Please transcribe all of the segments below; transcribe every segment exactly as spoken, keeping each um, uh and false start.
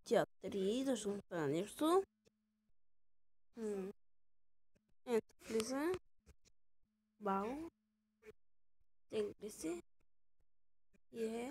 Тя три, защото това нещо. М. Ето, влиза. Бао. Тегли се. Е.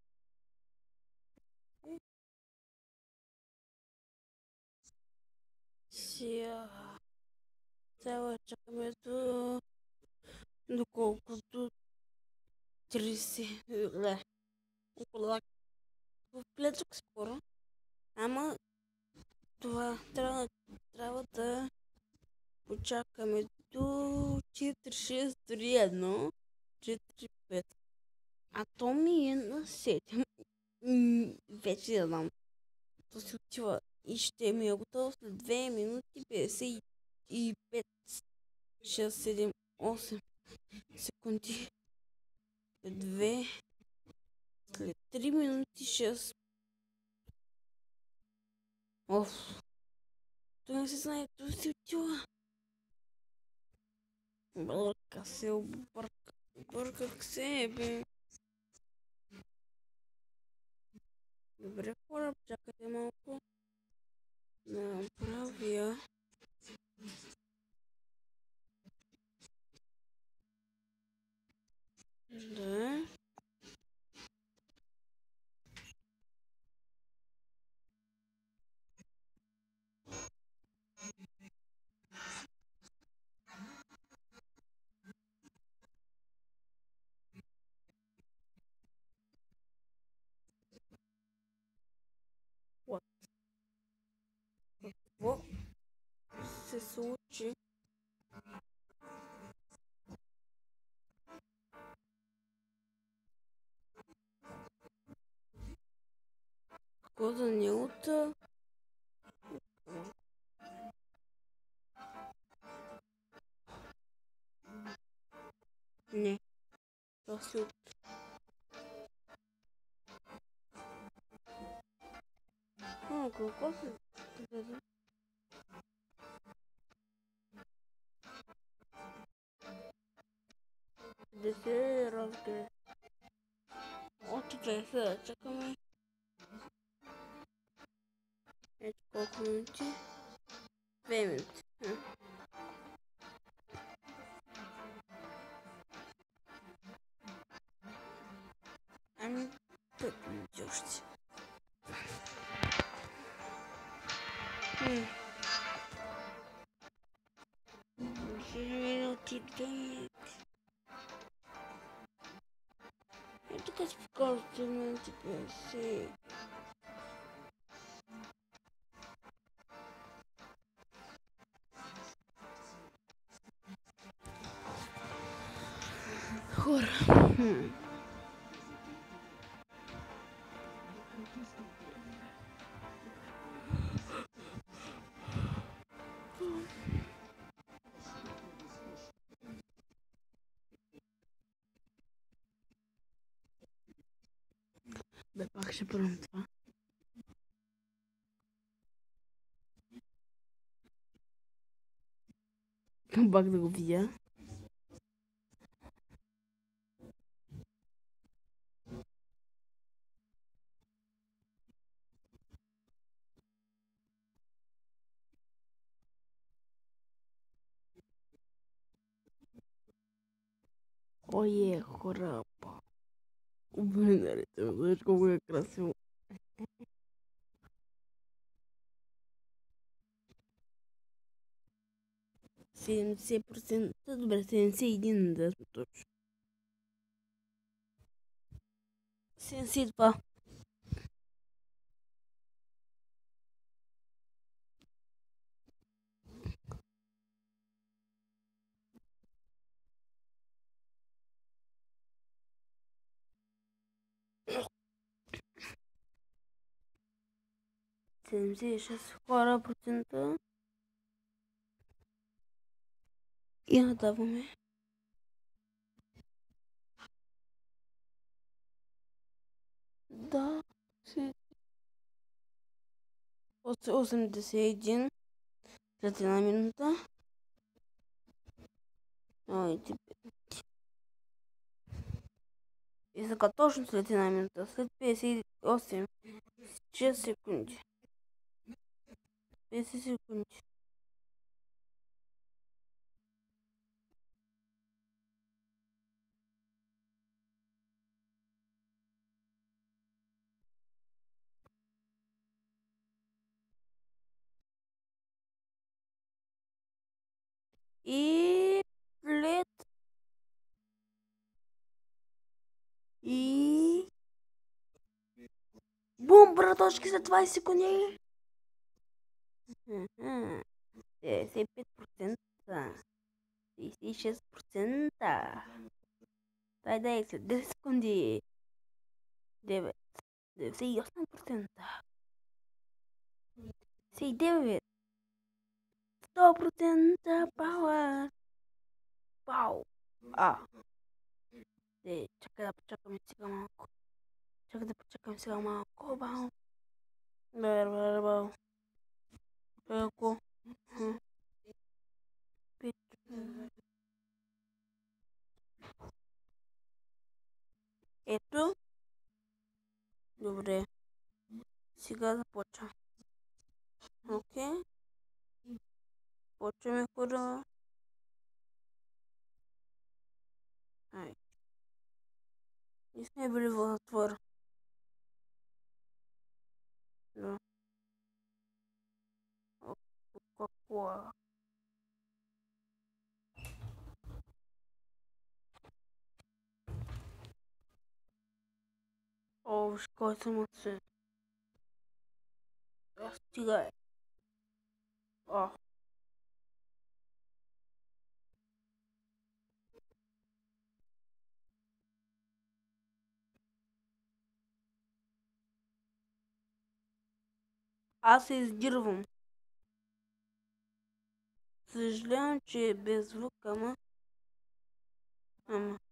Сега. Трябва да чакаме до... доколкото тридесет. Не. Около в плецок скоро. Ама това трябва, трябва да почакаме до четири шест три едно четири пет. А то ми е на седем. М, вече не знам. То се отива и ще ми е готово след две минути петдесет и пет, шест, седем, осем секунди. След две, след три минути шест. Оф. То не се знае, то се отива. Бърка се, обърка. Бърках се, бе. Добре, хора, чакайте малко. Да направя. Да. What? Какво се случи? Какво за неута? Не. Това си от... А, какво се... Да се разгледа. Още две сега чакаме. Ето колко минути. Две минути. Ами, пет минути още. шест минути, две. И тук си покажа две минути петдесет. Хора. Бе, пак ще пробвам това. Пак да го видя. Ое, хора. Обърнете ме, знаеш колко е красиво. седемдесет процента, добре, седемдесет и един да сме точно. седемдесет и два. седемдесет и шест хора процента. И надаваме. Да. осемдесет и един след една минута. Ой, ти... И сега точно след една минута, след петдесет и осем, шест секунди. vinte segundos. E let и бум, браточки, след двайсет секунди. деветдесет и пет процента. деветдесет и шест процента. Дай, дай, след десет секунди. девет. деветдесет и осем процента. деветдесет и девет. сто процента пауър. Пау. А. Де, чакай да почакаме сега малко. Чакай да почакаме сега малко. Бау. Бер, бер, бау. Чако. Пит. Ето. Добре. Сега започвам. Окей. Почваме хора. Ай. Не сме били в затвора. Да. О, какво? О, виж кой съм от се. А, стигай. О. Аз се издирвам. Съжалявам, че е без звук, ама... Ама...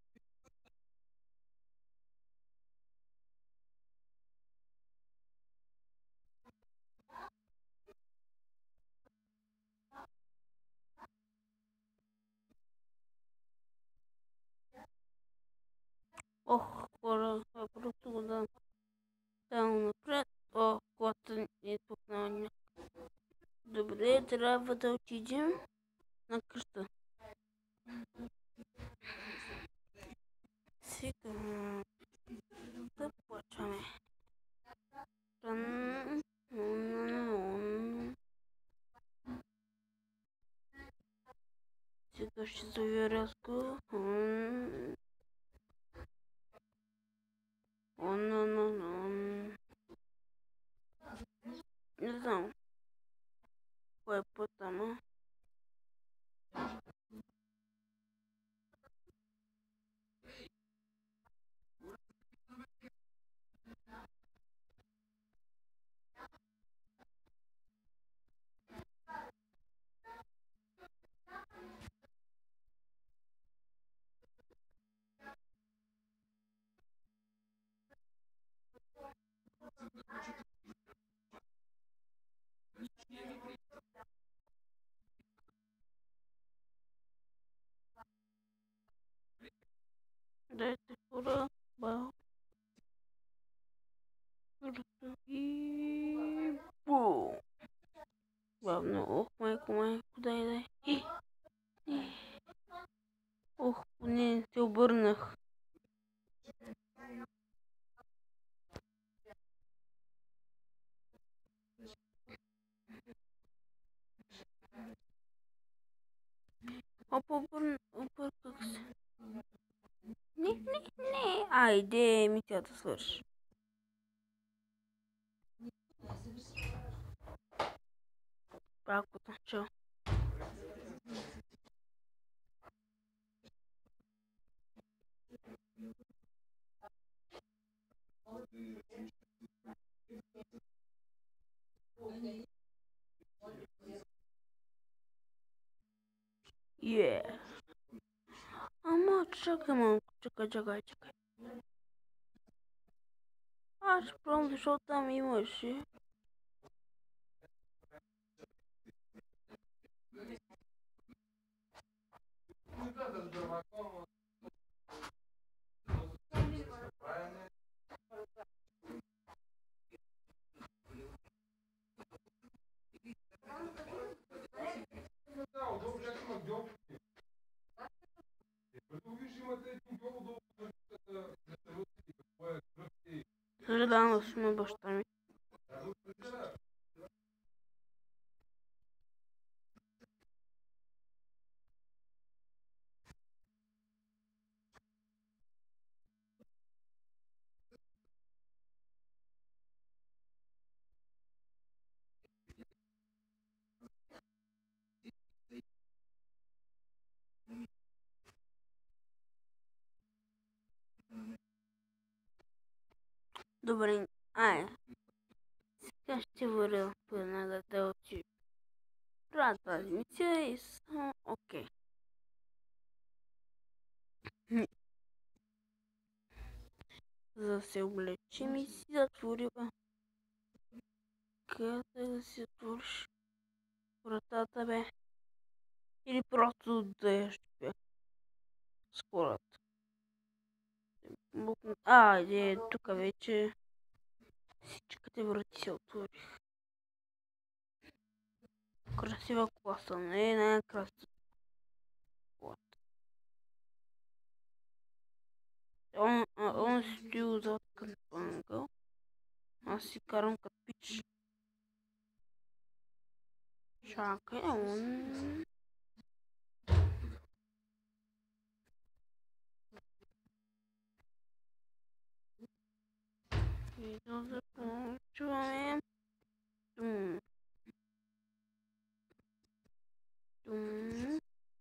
Ох, хора, това просто го дам. Само напред. О, колата е тук на оня. Добре, трябва да отидем на къща. Сега... Да почваме. Сега ще завия рязко. Не знам. Кой е път, ама? Дайте хора. Бау. И... Бум. Бавно. Ох, майко, майко, дай, дай. Ох, поне се обърнах. Оп, обърнах, обърках се. Не, не, не. Айде, мисията свърши. Пак от начало. Е. Ама, чакай малко, чакай, чакай, чакай. Аз ще пробвам, защото там имаше. Съжалявам на баща ми. Добре, ай, сега ще вървя веднага да отида. Правя тази мисия и съм окей. За да се облечем и си затворим. Къде да си отвориш вратата, бе? Или просто да я щупя с хората? А, е, тук вече всичките врати се отворих. Красива класа, не е най-красива класа. Он, а, он стои отзад към пангъл. Аз си карам като пич. Чакай, он... И да започваме. Тум. Тум.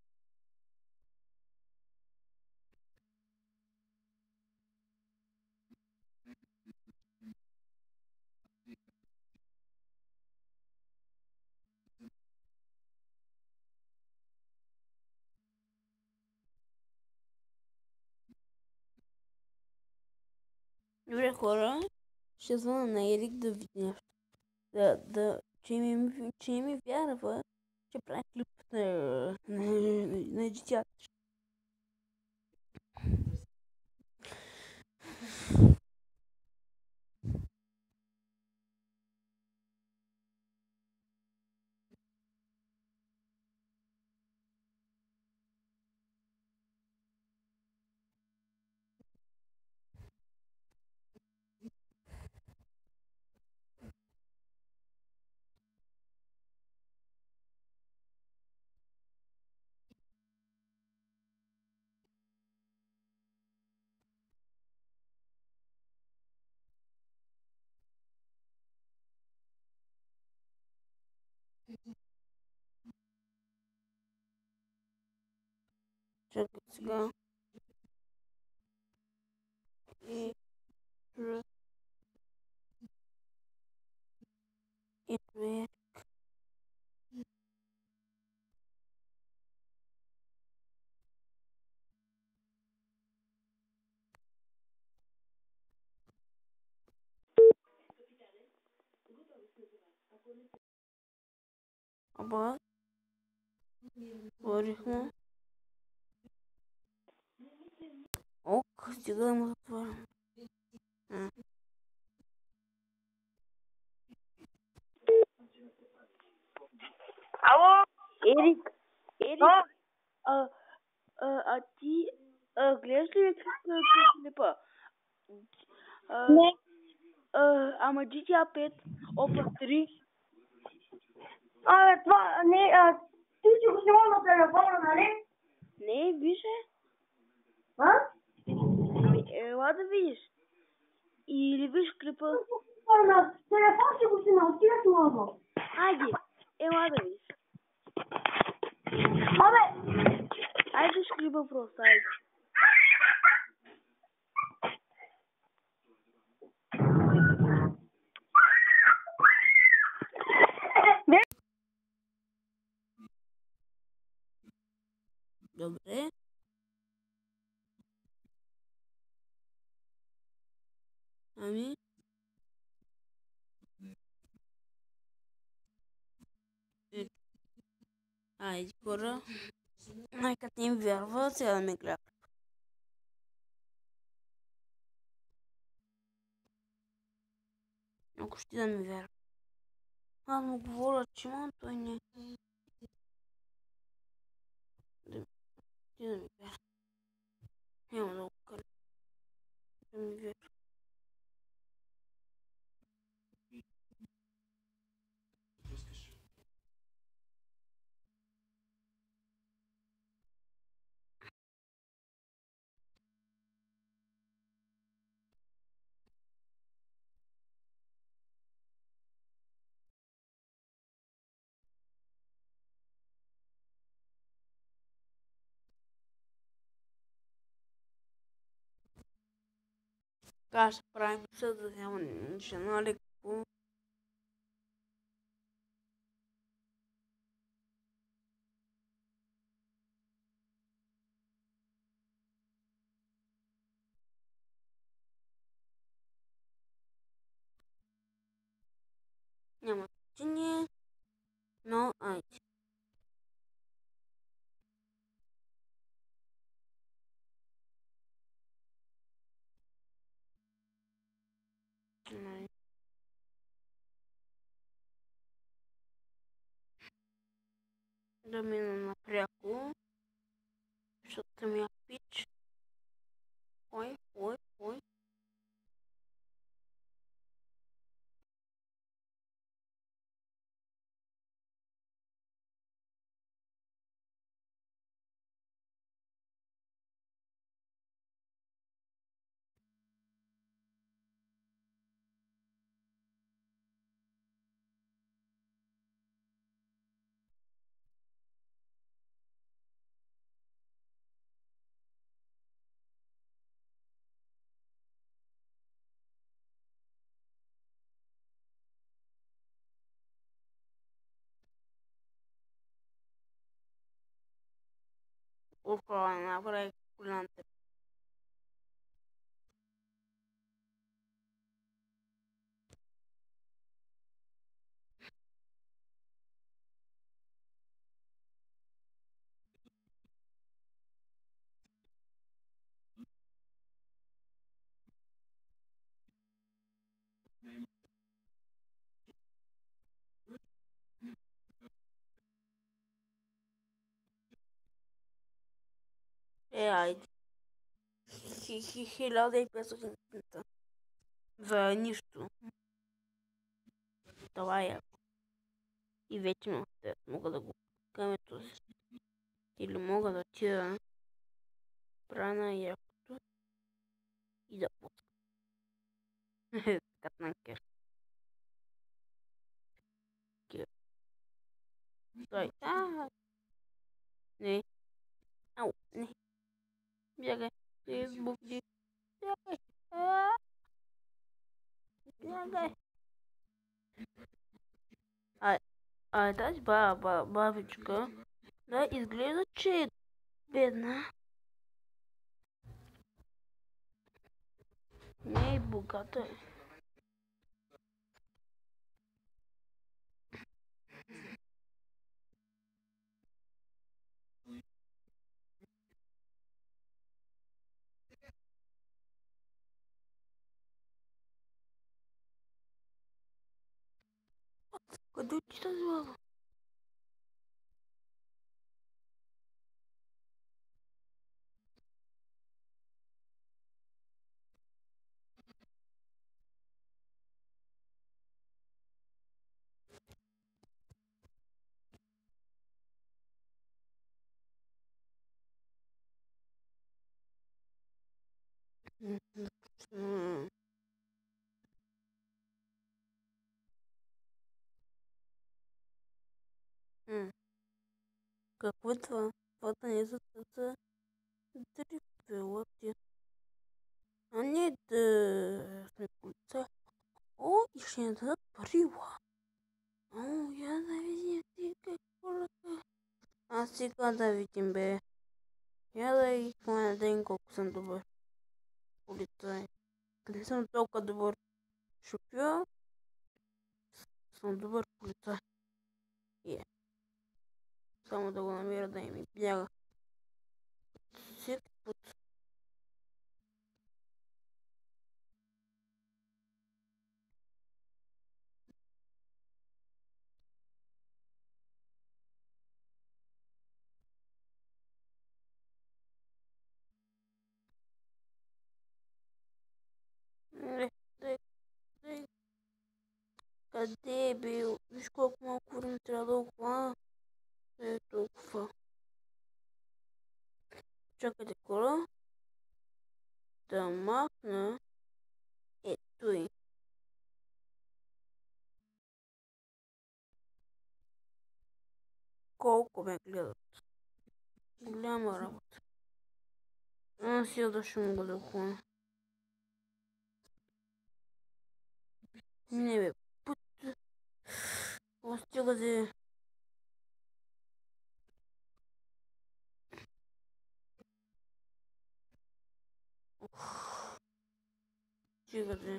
Добре, хора, ще звъна на Ерик да видя. Да, да, че ми, че ми вярва, че прави клип на, на, на, на децата. Чакай сега. И... И това. Аба, говорихме. Ок, стига да му затворим. Ало? Ерик, Ерик, А? а, а, а ти а, гледаш ли клипа? А, Не. а, ама джи ти ей пет, Опа три. А, това, не, а, ти си го снимал на телефона, нали? Не, виж е. А? Ами, ела да видиш. Или виж клипа. На телефон си го снимал, ти си снимал. Айде, ела да видиш. Абе! Айде виж клипа просто, айде. Добре. Ами. Е. Айде, хора. Нека не им вярва, сега да ме гледа. Ако ще да ми вярва. Аз му говоря, че имам, той не. Да, ти да ми вярва. Няма да го карам. Да ми вярва. Така ще правим съдържание, ще налеко. Няма значение, но айде. Най- Да мина напряко, защото ми е пич. Ой, ой, ой. Около направих голямата. Е, айде. Хиляда и петстотин пункта. За нищо. Това е яко. И вече ме оставят. Мога да го пускаме този. Или мога да отида прана якото и да пускам. Катнанкер. Стой. А, не. Ау, не. Бягай. Ти бубди. Бягай. А, бягай. А, а тази баба, бабичка, да, изглежда, че е бедна. Не е богата. Къде отида тази баба? М, м. Какво е това? Това да не е за за дрипелати. А не да сме полица. О, и ще ни дадат пари, ла. О, я да видим ти какво ръка. А сега да видим, бе. Я да ги хванем колко съм добър полицай. Не съм толкова добър шофьор, съм добър полицай. Е, само да го намеря да ми бяга. Всеки път. Не, тъй, тъй. Къде е бил? Виж колко малко време трябва да охвана. Е толкова. Чакайте кола. Да махна. Ето и. Колко ме гледат. Голяма работа. А, сега да ще мога да хвана. Не бе, път. О, стига де. Стига де.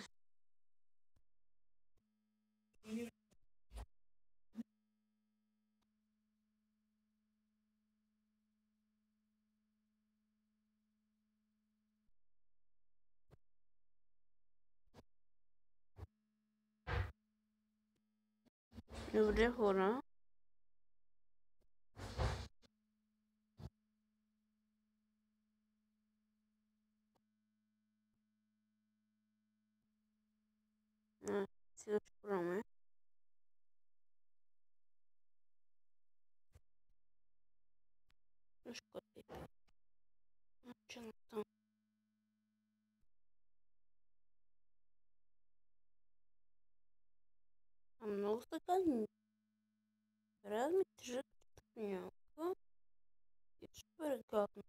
Добре, хора. А, сега ще правим. Защо ти? Че на там? А много са гадни. Трябва да ми тежат някаква. И супер гадно.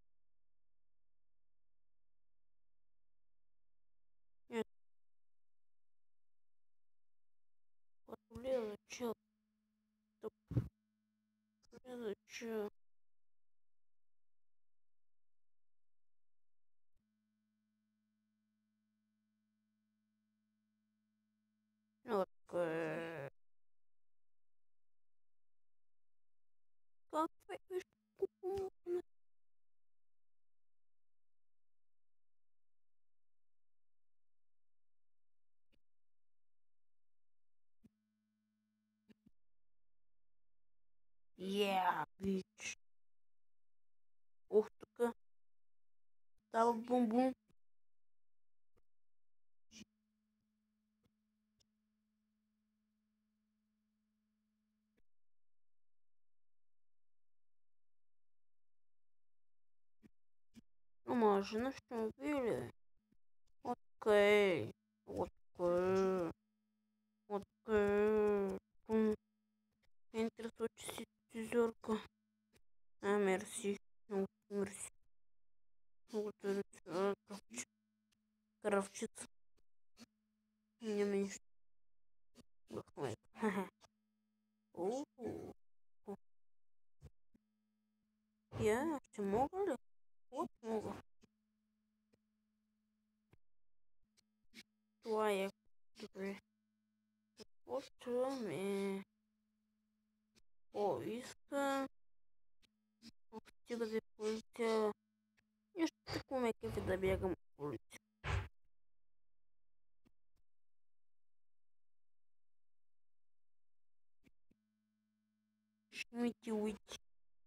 Нет. Вот блин, чё? Стоп. Блин, чё? Вот. э, Как вы... Yeah, bitch. Ух, тук става бум-бум. Ну, може, ще ме били. Окей. Окей. Окей. Пум. Ме интересува, че си тизерка. А, мерси. Много ти мерси. Много ти мерси. А, кръвче. Кръвчица. Няма нищо. Бахме. Оу. Я, ще мога ли? Вот мога. Това е добре. Почваме. О, иска. Ох, стига да е полиция. Нещо такова ме кефи да бягам от полиция. Шмити уити.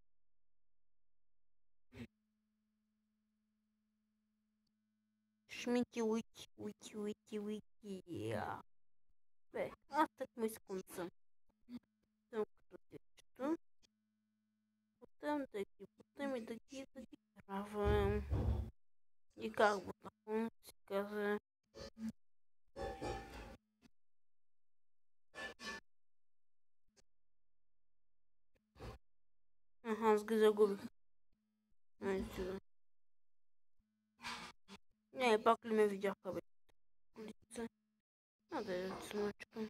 Шмити уити, уити, уити, уити. Бе, аз так му искам съм. Съм като течето. Потам да ги, потам и да ги, да ги кравам. И как бутафон си каза. Аха, аз ги загубих. Ай, сега. Не, пак ли ме видяха, бе? Лице. А да я смачкам.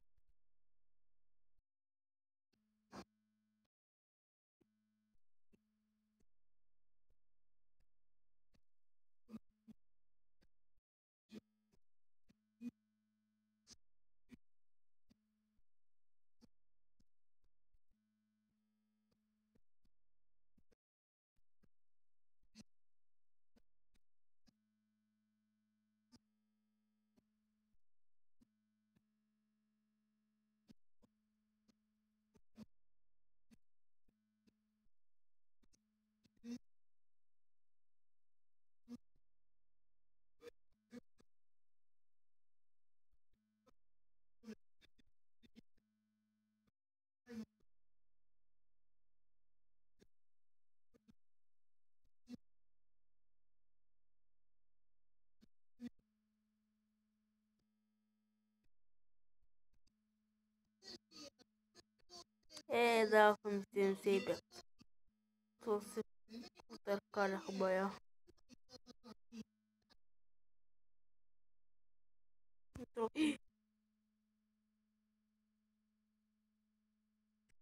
Е, да, съм седемдесет и пет. То се потъркалях бая.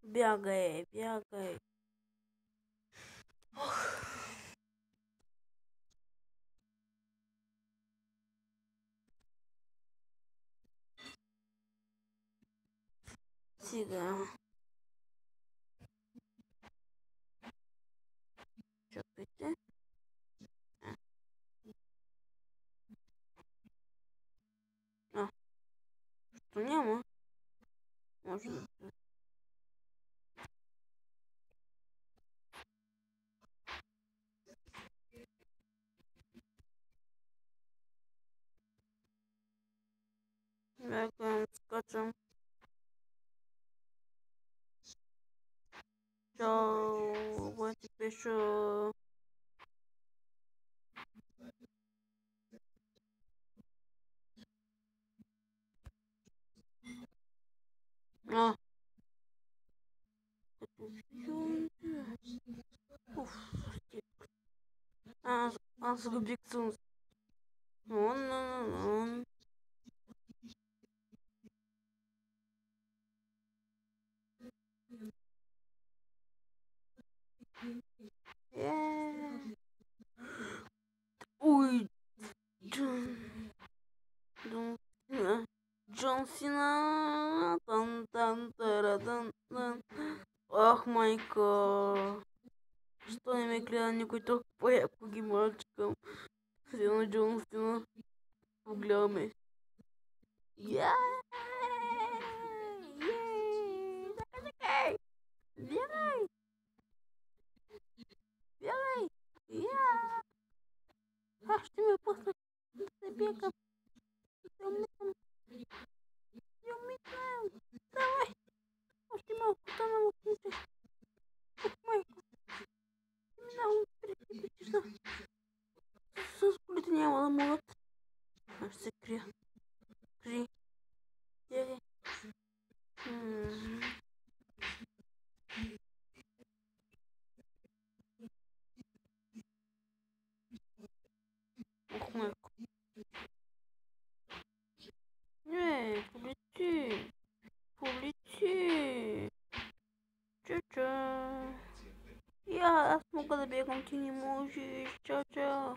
Бягай, бягай. Ох. Сега. Чакайте. А. А. Що няма? Може да се... Бягам, скачам. Чао, вот ти пишу. А. Уф. Аз, аз загубих съм. Он, он, он. Yeah. Ой, Джон, Джон, Сина, Джон Сина, тан тан тарадан тан. Ах, майка, что не ме гледа никой толкова по-яко ги мачкам. Сина Джон Сина, погледаме. Yeah! Yeah! Чакай, чакай! Бягай! Бягай! Yeah! А, ще ме пуснат да се бягам. Да умитам. Да умитам. Давай! Още малко тана му книжа. Ох, майко. Минавам преди петична. С колите няма да могат. Аз ще се крия. Кри. Бягай. М. Ох, майко. Не, полети. Полети. Ча-ча. Я, аз мога да бягам, ти не можеш. Ча-ча.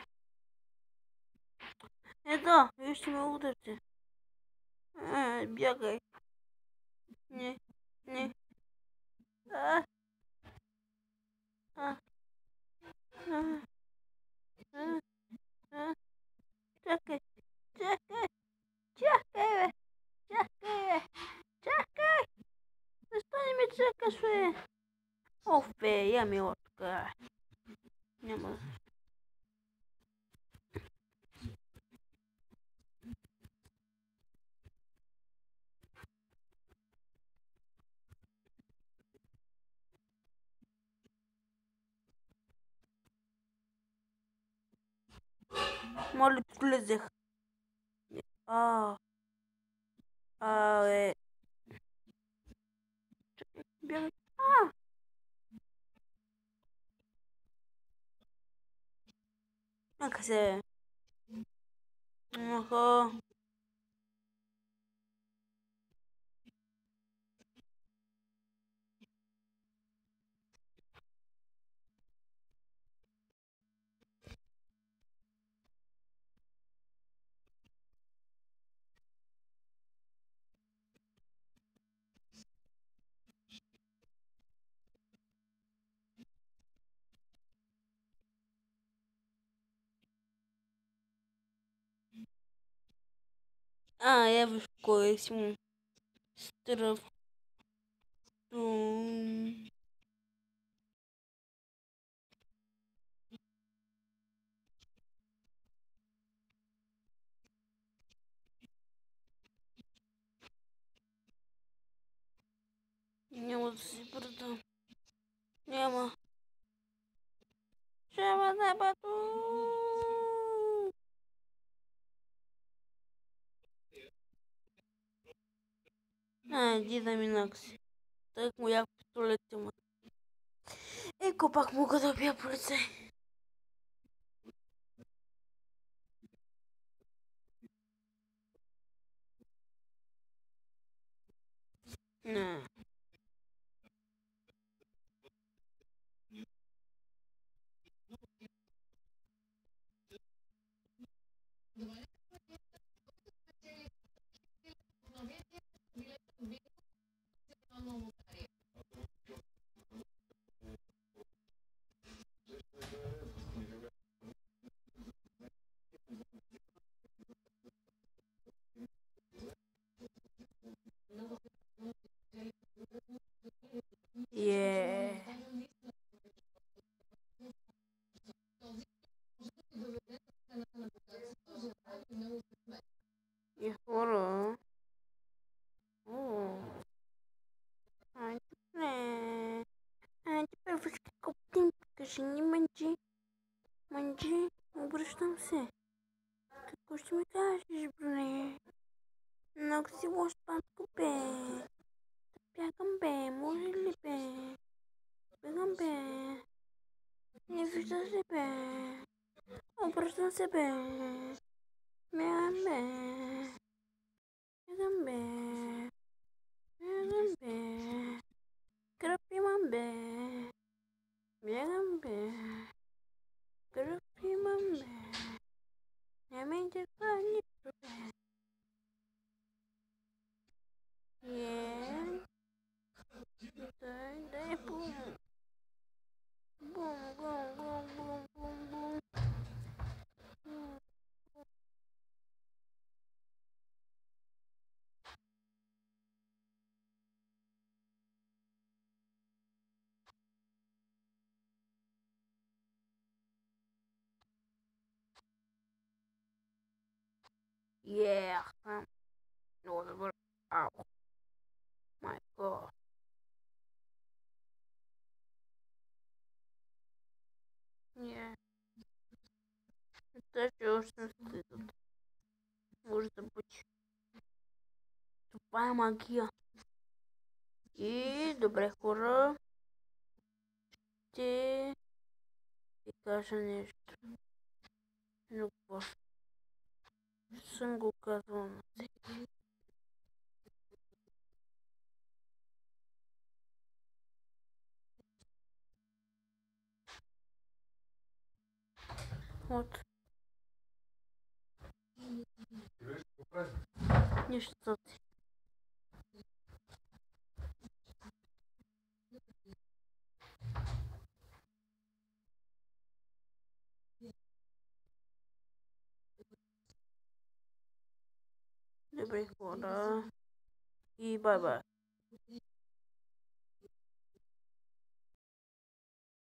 Е, да, вие ще ме ударите. Е, бягай. Не, не. А, а, а, а, а. Чакай, чакай, чакай, бе. Чакай, бе. Чакай. Защо не ме чакаш, бе? Оф, бе, я ми отка. Няма. Моля, влезех. А, а, бе. Чакай, бягай. А! Нека се. Аха. А, я виж кой си му. Стръв. Тум. Няма да си бърда. Няма. Шама на бату. А, иди да минак си. Так му як пистолет има. Еко пак мога да бия полицай. Не. Yeah. E horror. Oh. Антипре. Антипре, виж какво птим. Кажи ни, манджи. Манджи, обръщам се. Какво ще ми кажеш, бре? Много си лош патко, бе. Бягам, бе. Може ли, бе? Бягам, бе. Не вижда се, бе. Обръщам се, бе. Бягам, бе. Бягам, бе. Бягам, бе. Кръв имам, бе. Бягам, бе. Кръв имам, бе. Не ме интересува нищо, бе. Е. Дай, дай, бум. Бум, бум, бум, бум, бум, бум. Бум. Yeah. Um, no, the word. Ow. My God. Yeah. Это же очень стыдно. Может быть. Тупая магия. И добре хора. Ще ви кажа нещо. Но какво съм го казвал на всеки. Вот. Нищо си. Добре хора. И бай-бай.